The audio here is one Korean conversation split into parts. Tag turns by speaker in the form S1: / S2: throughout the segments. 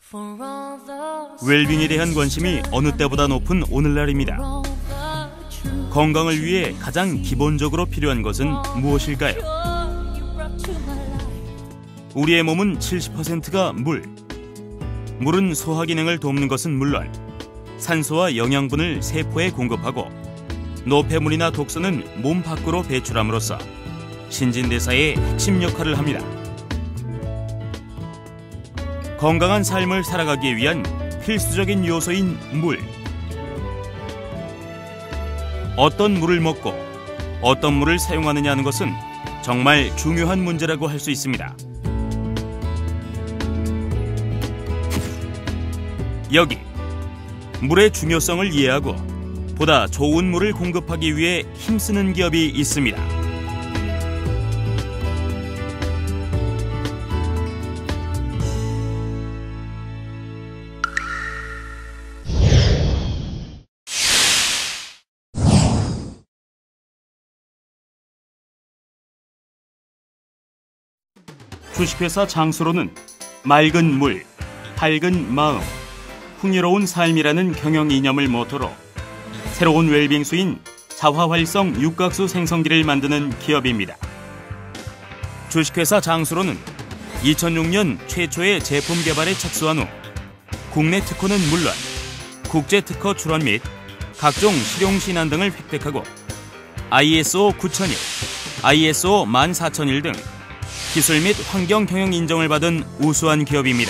S1: 웰빙에 대한 관심이 어느 때보다 높은 오늘날입니다. 건강을 위해 가장 기본적으로 필요한 것은 무엇일까요? 우리의 몸은 70%가 물. 물은 소화 기능을 돕는 것은 물론 산소와 영양분을 세포에 공급하고 노폐물이나 독소는 몸 밖으로 배출함으로써 신진대사의 핵심 역할을 합니다. 건강한 삶을 살아가기 위한 필수적인 요소인 물. 어떤 물을 먹고 어떤 물을 사용하느냐는 것은 정말 중요한 문제라고 할 수 있습니다. 여기 물의 중요성을 이해하고 보다 좋은 물을 공급하기 위해 힘쓰는 기업이 있습니다. 주식회사 장수로는 맑은 물, 밝은 마음, 풍요로운 삶이라는 경영 이념을 모토로 새로운 웰빙수인 자화활성 육각수 생성기를 만드는 기업입니다. 주식회사 장수로는 2006년 최초의 제품 개발에 착수한 후 국내 특허는 물론 국제 특허 출원 및 각종 실용 신안 등을 획득하고 ISO 9001, ISO 14001 등 기술 및 환경 경영 인정을 받은 우수한 기업입니다.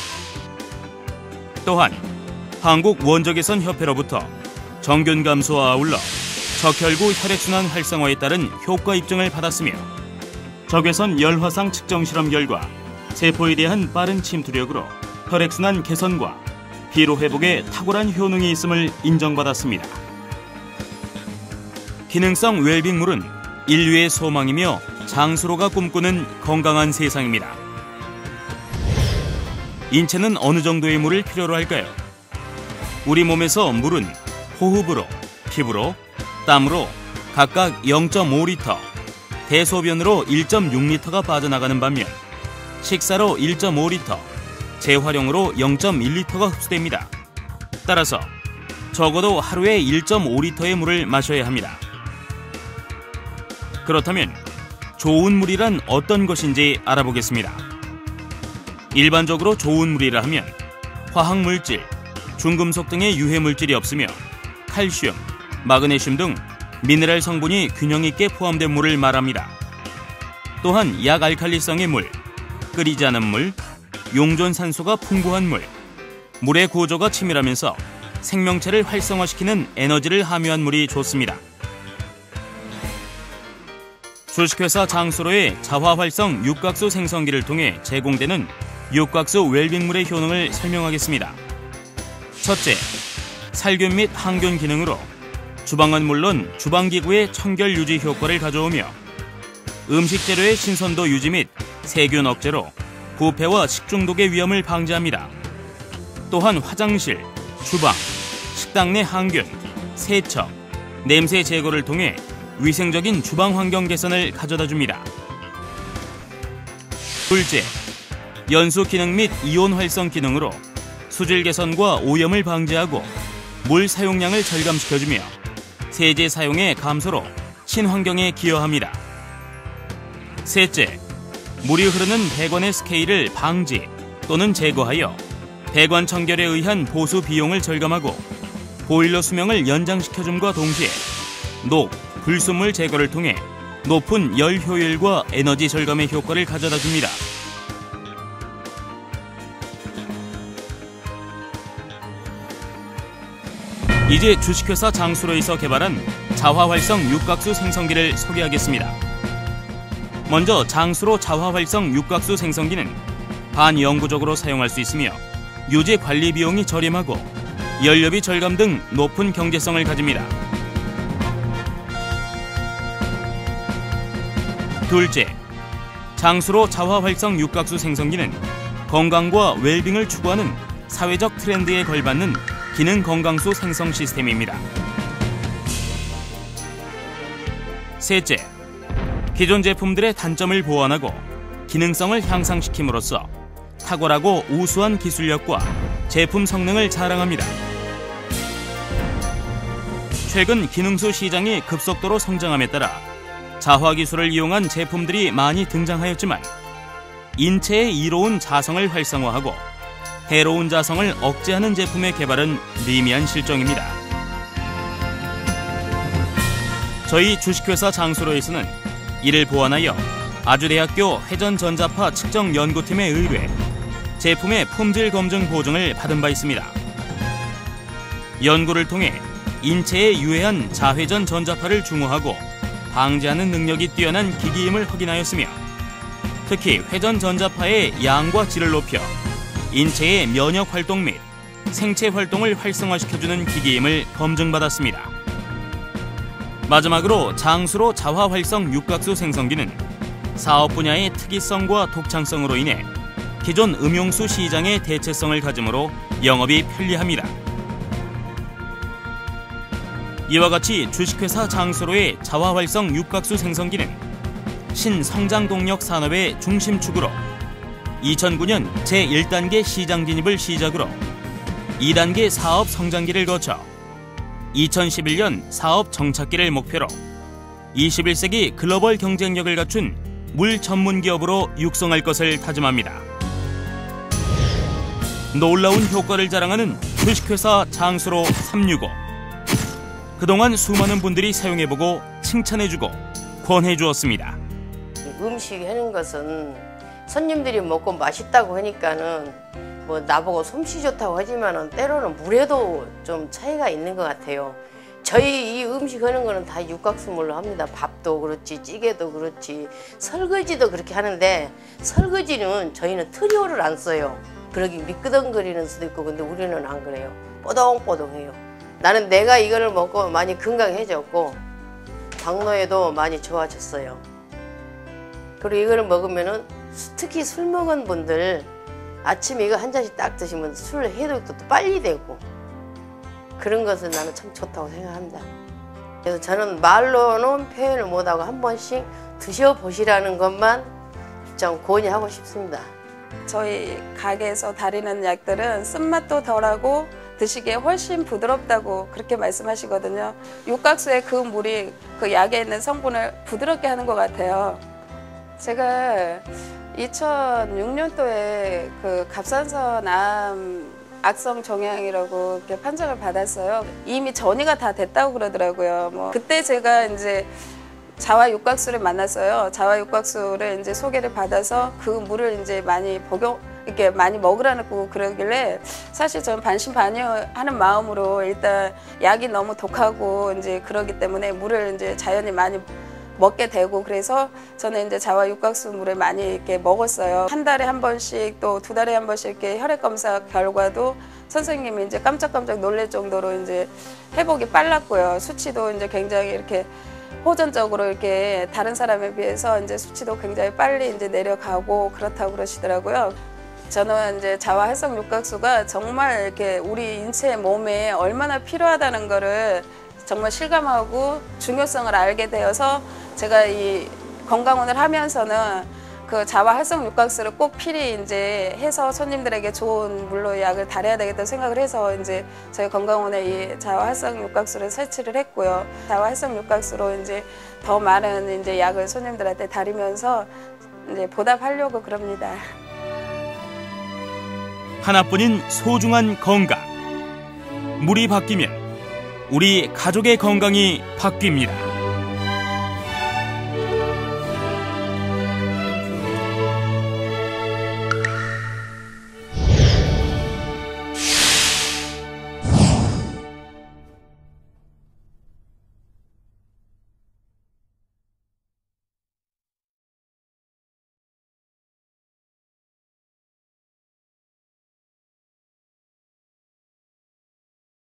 S1: 또한 한국 원적외선 협회로부터 정균 감소와 아울러 적혈구 혈액순환 활성화에 따른 효과 입증을 받았으며 적외선 열화상 측정 실험 결과 세포에 대한 빠른 침투력으로 혈액순환 개선과 피로 회복에 탁월한 효능이 있음을 인정받았습니다. 기능성 웰빙물은 인류의 소망이며 장수로가 꿈꾸는 건강한 세상입니다. 인체는 어느 정도의 물을 필요로 할까요? 우리 몸에서 물은 호흡으로, 피부로, 땀으로 각각 0.5리터, 대소변으로 1.6리터가 빠져나가는 반면 식사로 1.5리터, 재활용으로 0.1리터가 흡수됩니다. 따라서 적어도 하루에 1.5리터의 물을 마셔야 합니다. 그렇다면 좋은 물이란 어떤 것인지 알아보겠습니다. 일반적으로 좋은 물이라 하면 화학물질, 중금속 등의 유해물질이 없으며 칼슘, 마그네슘 등 미네랄 성분이 균형 있게 포함된 물을 말합니다. 또한 약알칼리성의 물, 끓이지 않은 물, 용존산소가 풍부한 물, 물의 구조가 치밀하면서 생명체를 활성화시키는 에너지를 함유한 물이 좋습니다. 주식회사 장수로의 자화활성 육각수 생성기를 통해 제공되는 육각수 웰빙물의 효능을 설명하겠습니다. 첫째, 살균 및 항균 기능으로 주방은 물론 주방기구의 청결 유지 효과를 가져오며 음식 재료의 신선도 유지 및 세균 억제로 부패와 식중독의 위험을 방지합니다. 또한 화장실, 주방, 식당 내 항균, 세척, 냄새 제거를 통해 위생적인 주방 환경 개선을 가져다 줍니다. 둘째, 연수 기능 및 이온 활성 기능으로 수질 개선과 오염을 방지하고 물 사용량을 절감시켜주며 세제 사용의 감소로 친환경에 기여합니다. 셋째, 물이 흐르는 배관의 스케일을 방지 또는 제거하여 배관 청결에 의한 보수 비용을 절감하고 보일러 수명을 연장시켜줌과 동시에 녹, 불순물 제거를 통해 높은 열 효율과 에너지 절감의 효과를 가져다 줍니다. 이제 주식회사 장수로에서 개발한 자화활성 육각수 생성기를 소개하겠습니다. 먼저 장수로 자화활성 육각수 생성기는 반영구적으로 사용할 수 있으며 유지 관리 비용이 저렴하고 연료비 절감 등 높은 경제성을 가집니다. 둘째, 장수로 자화활성 육각수 생성기는 건강과 웰빙을 추구하는 사회적 트렌드에 걸맞는 기능 건강수 생성 시스템입니다. 셋째, 기존 제품들의 단점을 보완하고 기능성을 향상시킴으로써 탁월하고 우수한 기술력과 제품 성능을 자랑합니다. 최근 기능수 시장이 급속도로 성장함에 따라 자화기술을 이용한 제품들이 많이 등장하였지만 인체의 이로운 자성을 활성화하고 해로운 자성을 억제하는 제품의 개발은 미미한 실정입니다. 저희 주식회사 장수로에서는 이를 보완하여 아주대학교 회전전자파 측정 연구팀에 의뢰 제품의 품질 검증 보증을 받은 바 있습니다. 연구를 통해 인체에 유해한 자회전 전자파를 중화하고 방지하는 능력이 뛰어난 기기임을 확인하였으며 특히 회전 전자파의 양과 질을 높여 인체의 면역 활동 및 생체 활동을 활성화시켜주는 기기임을 검증받았습니다. 마지막으로 장수로 자화활성 육각수 생성기는 사업 분야의 특이성과 독창성으로 인해 기존 음용수 시장의 대체성을 가지므로 영업이 편리합니다. 이와 같이 주식회사 장수로의 자화활성 육각수 생성기는 신성장동력 산업의 중심축으로 2009년 제1단계 시장 진입을 시작으로 2단계 사업 성장기를 거쳐 2011년 사업 정착기를 목표로 21세기 글로벌 경쟁력을 갖춘 물 전문 기업으로 육성할 것을 다짐합니다. 놀라운 효과를 자랑하는 주식회사 장수로 365. 그동안 수많은 분들이 사용해보고 칭찬해주고 권해주었습니다.
S2: 음식 하는 것은 손님들이 먹고 맛있다고 하니까는 뭐 나보고 솜씨 좋다고 하지만은 때로는 물에도 좀 차이가 있는 것 같아요. 저희 이 음식 하는 거는 다 육각수물로 합니다. 밥도 그렇지, 찌개도 그렇지, 설거지도 그렇게 하는데 설거지는 저희는 트리오를 안 써요. 그러기 미끄덩거리는 수도 있고 근데 우리는 안 그래요. 뽀동뽀동해요. 나는 내가 이거를 먹고 많이 건강해졌고 당뇨에도 많이 좋아졌어요. 그리고 이거를 먹으면은 특히 술 먹은 분들 아침에 이거 한 잔씩 딱 드시면 술 해독도 빨리 되고 그런 것은 나는 참 좋다고 생각합니다. 그래서 저는 말로는 표현을 못하고 한 번씩 드셔보시라는 것만 좀 권유하고 싶습니다.
S3: 저희 가게에서 다리는 약들은 쓴맛도 덜하고 드시기에 훨씬 부드럽다고 그렇게 말씀하시거든요. 육각수의 그 물이 그 약에 있는 성분을 부드럽게 하는 것 같아요. 제가 2006년도에 그 갑상선 암 악성 종양이라고 이렇게 판정을 받았어요. 이미 전이가 다 됐다고 그러더라고요. 그때 제가 이제 자화육각수를 만났어요. 자화육각수를 이제 소개를 받아서 그 물을 이제 많이 이렇게 많이 먹으라고 그러길래 사실 저는 반신반의하는 마음으로 일단 약이 너무 독하고 이제 그러기 때문에 물을 이제 자연히 많이 먹게 되고 그래서 저는 이제 자화육각수 물을 많이 이렇게 먹었어요. 한 달에 한 번씩 또 두 달에 한 번씩 이렇게 혈액 검사 결과도 선생님이 이제 깜짝깜짝 놀랄 정도로 이제 회복이 빨랐고요. 수치도 이제 굉장히 이렇게 호전적으로 이렇게 다른 사람에 비해서 이제 수치도 굉장히 빨리 이제 내려가고 그렇다고 그러시더라고요. 저는 이제 자화활성 육각수가 정말 이렇게 우리 인체 몸에 얼마나 필요하다는 거를 정말 실감하고 중요성을 알게 되어서 제가 이 건강원을 하면서는 그 자화활성 육각수를 꼭 필히 이제 해서 손님들에게 좋은 물로 약을 달여야 되겠다고 생각을 해서 이제 저희 건강원에 이 자화활성 육각수를 설치를 했고요. 자화활성 육각수로 이제 더 많은 이제 약을 손님들한테 다리면서 이제 보답하려고 그럽니다.
S1: 하나뿐인 소중한 건강. 물이 바뀌면 우리 가족의 건강이 바뀝니다.